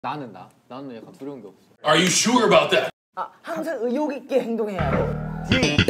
나는 약간 두려운 게 없어. Are you sure about that? 항상 의욕 있게 행동해야 해.